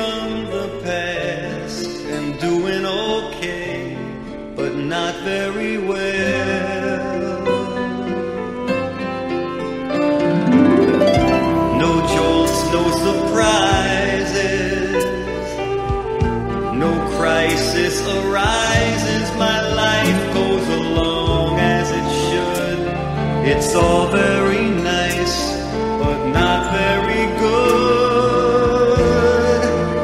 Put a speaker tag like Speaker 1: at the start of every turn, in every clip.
Speaker 1: from the past and doing okay, but not very well. No jolts, no surprises, no crisis arises. My life goes along as it should. It's all very nice, but not very good.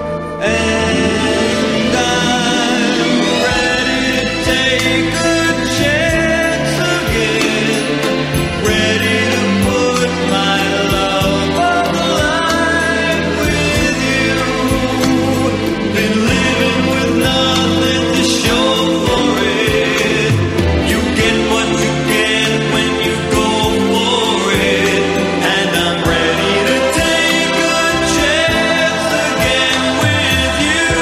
Speaker 1: And I'm ready to take a chance again, ready to put my love on the line with you. Been living with nothing to show for it. You get what you get when you go for it. And I'm ready to take a chance again with you.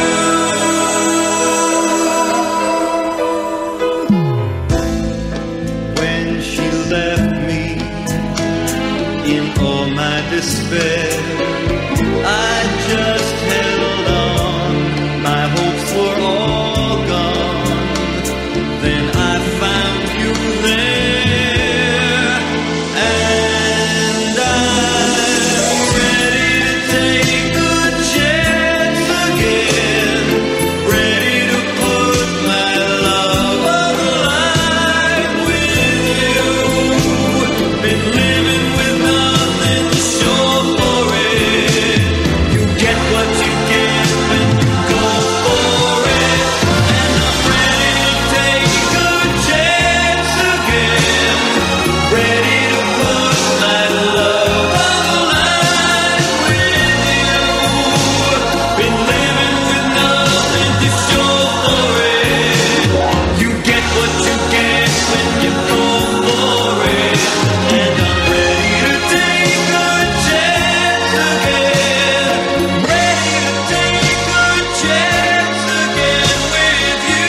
Speaker 1: When she left me in all my despair, I just held on. My hopes were all gone. Then I found you there, and I'm ready to take a chance again, ready to put my love on the line with you. Been living with nothing to show for it. You get what you get when you go for it. And I'm ready to take a chance again, ready to put my love on the line with you. Been living with nothing to show for it. You get what you get when you go for it. And I'm ready to take a chance again, ready to take a chance again with you.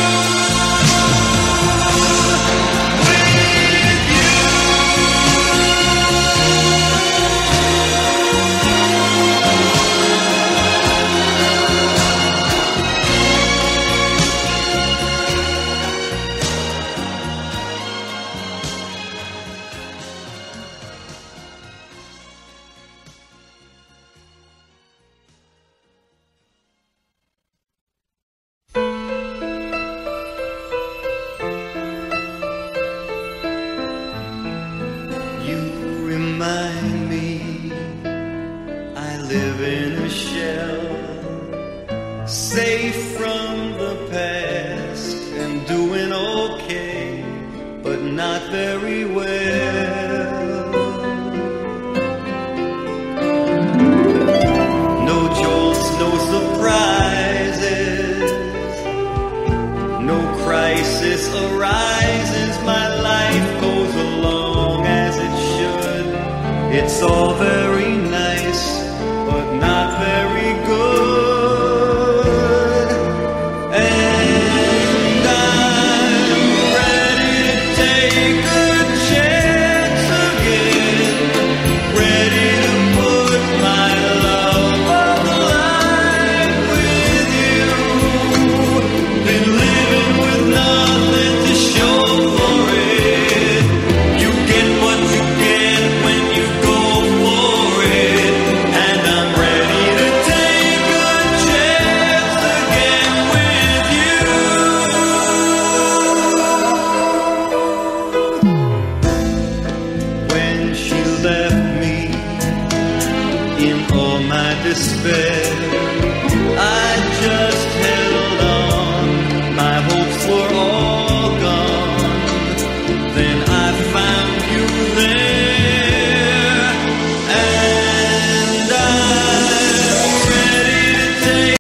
Speaker 1: You remind me I live in a shell, safe from the past and doing okay, but not very well. No jolts, no surprises, no crisis arises. My life goes along as it should. It's all very nice, but not very good. And I'm ready to take a chance again, ready to put my love on the line with you. Been living with nothing to show for it. You get what you get when you go for it. And I'm ready to take a chance again with you. When she left me in all my despair,